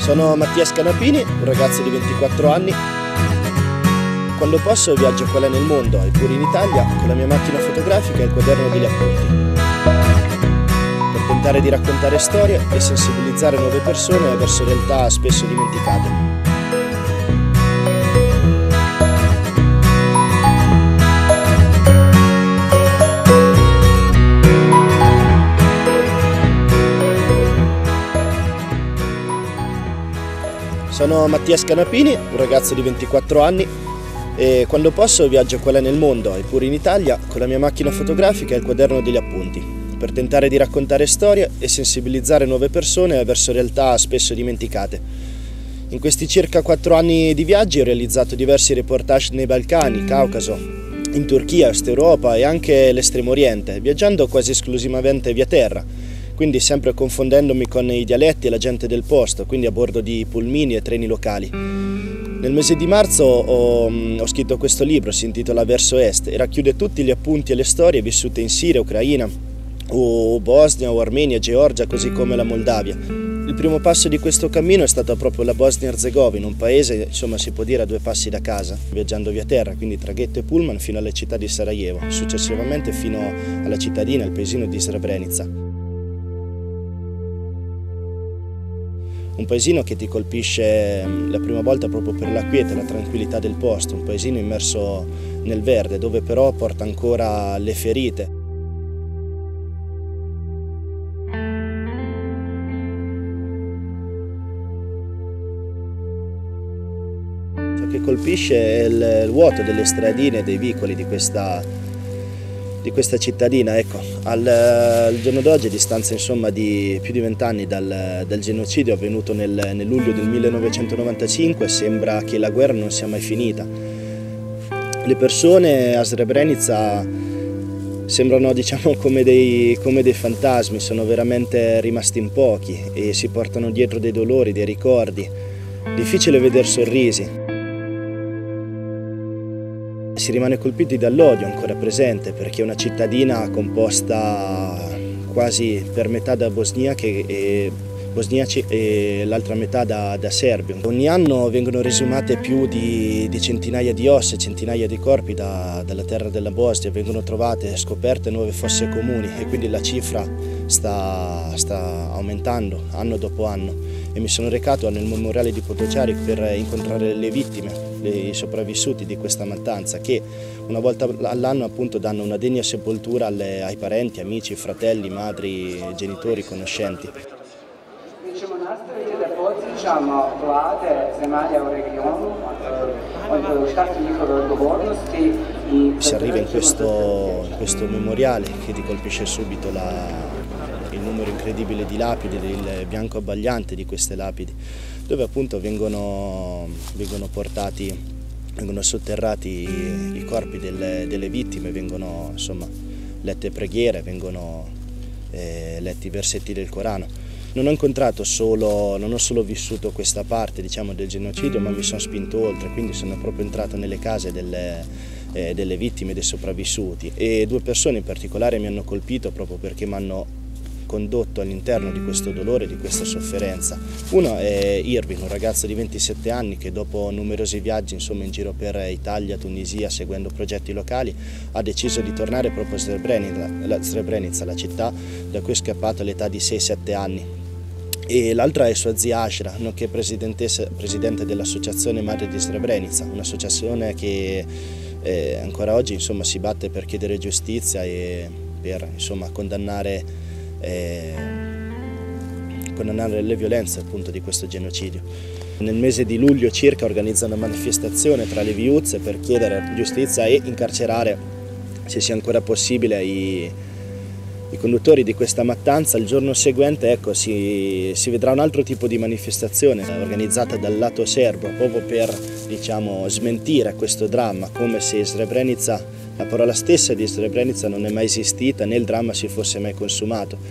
Sono Mattia Scanapini, un ragazzo di 24 anni. Quando posso viaggio qua nel mondo e pure in Italia con la mia macchina fotografica e il quaderno degli appunti, per tentare di raccontare storie e sensibilizzare nuove persone verso realtà spesso dimenticate. Sono Mattia Scanapini, un ragazzo di 24 anni e quando posso viaggio qua nel mondo e pure in Italia con la mia macchina fotografica e il quaderno degli appunti, per tentare di raccontare storie e sensibilizzare nuove persone verso realtà spesso dimenticate. In questi circa 4 anni di viaggi ho realizzato diversi reportage nei Balcani, Caucaso, in Turchia, Est Europa e anche l'Estremo Oriente, viaggiando quasi esclusivamente via terra, quindi sempre confondendomi con i dialetti e la gente del posto, quindi a bordo di pulmini e treni locali. Nel mese di marzo ho scritto questo libro, si intitola Verso Est, e racchiude tutti gli appunti e le storie vissute in Siria, Ucraina, o Bosnia, o Armenia, Georgia, così come la Moldavia. Il primo passo di questo cammino è stato proprio la Bosnia-Erzegovina, un paese, insomma, si può dire a 2 passi da casa, viaggiando via terra, quindi traghetto e pullman fino alla città di Sarajevo, successivamente fino alla cittadina, al paesino di Srebrenica. Un paesino che ti colpisce la prima volta proprio per la quiete e la tranquillità del posto, un paesino immerso nel verde, dove però porta ancora le ferite. Ciò che colpisce è il vuoto delle stradine e dei vicoli di questa cittadina. Ecco, al giorno d'oggi, a distanza insomma di più di 20 anni dal genocidio avvenuto nel luglio del 1995, sembra che la guerra non sia mai finita. Le persone a Srebrenica sembrano, diciamo, come dei fantasmi, sono veramente rimasti in pochi e si portano dietro dei dolori, dei ricordi. Difficile vedere sorrisi. Si rimane colpiti dall'odio ancora presente, perché è una cittadina composta quasi per metà da bosniaci e l'altra metà da serbi. Ogni anno vengono riesumate più di centinaia di ossa, centinaia di corpi dalla terra della Bosnia, vengono trovate, scoperte nuove fosse comuni e quindi la cifra sta aumentando anno dopo anno. E mi sono recato nel memoriale di Potocari per incontrare le vittime, i sopravvissuti di questa mattanza, che una volta all'anno appunto danno una degna sepoltura ai parenti, amici, fratelli, madri, genitori, conoscenti. Si arriva in questo memoriale che ti colpisce subito il numero incredibile di lapidi, il bianco abbagliante di queste lapidi, dove appunto vengono sotterrati i corpi delle vittime, vengono insomma lette preghiere, vengono letti i versetti del Corano. Non ho solo vissuto questa parte, diciamo, del genocidio, ma mi sono spinto oltre, quindi sono proprio entrato nelle case delle vittime, dei sopravvissuti, e 2 persone in particolare mi hanno colpito proprio perché mi hanno condotto all'interno di questo dolore, di questa sofferenza. Uno è Irvin, un ragazzo di 27 anni che dopo numerosi viaggi insomma in giro per Italia, Tunisia, seguendo progetti locali, ha deciso di tornare proprio a Srebrenica, la città da cui è scappato all'età di 6-7 anni. E l'altra è sua zia Ashra, nonché presidente dell'associazione Madre di Srebrenica, un'associazione che ancora oggi insomma si batte per chiedere giustizia e per insomma condannare le violenze appunto di questo genocidio. Nel mese di luglio circa organizza una manifestazione tra le viuzze per chiedere giustizia e incarcerare, se sia ancora possibile, i conduttori di questa mattanza. Il giorno seguente, ecco, si vedrà un altro tipo di manifestazione organizzata dal lato serbo, proprio per, diciamo, smentire questo dramma, come se Srebrenica, la parola stessa di Srebrenica, non è mai esistita né il dramma si fosse mai consumato.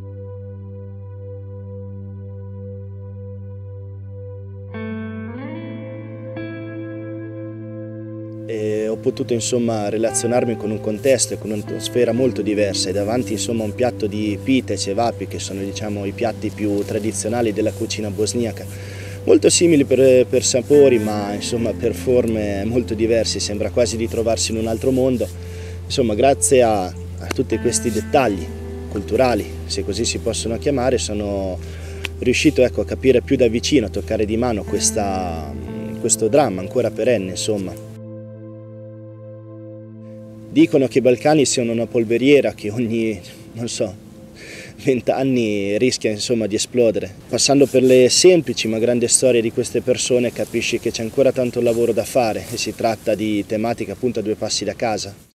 E ho potuto insomma relazionarmi con un contesto e con un'atmosfera molto diversa, e davanti insomma a un piatto di pite e cevapi, che sono, diciamo, i piatti più tradizionali della cucina bosniaca. molto simili per sapori, ma insomma per forme molto diverse, sembra quasi di trovarsi in un altro mondo. Insomma, grazie a tutti questi dettagli culturali, se così si possono chiamare, sono riuscito, ecco, a capire più da vicino, a toccare di mano questo dramma ancora perenne, insomma. Dicono che i Balcani siano una polveriera che ogni, non so, 20 anni rischia, insomma, di esplodere. Passando per le semplici ma grandi storie di queste persone capisci che c'è ancora tanto lavoro da fare e si tratta di tematiche appunto a due passi da casa.